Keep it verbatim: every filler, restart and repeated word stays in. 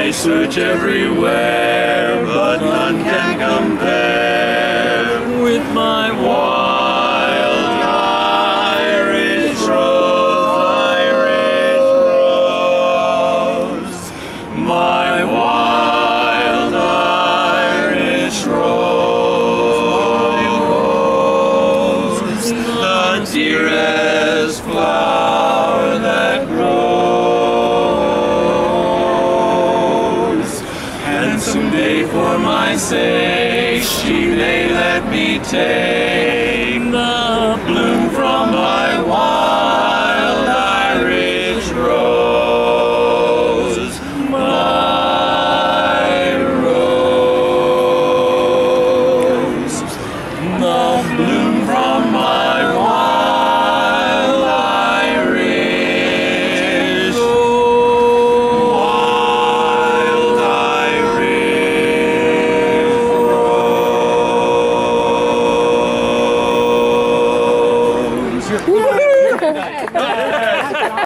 I search everywhere, but none can compare with my wild Irish rose, Irish rose, my wild Irish rose, the dearest flower that grows, and someday for my sake she may let me take the bloom from my wild Irish rose, my rose, the bloom from my wild Irish rose, wild Irish rose.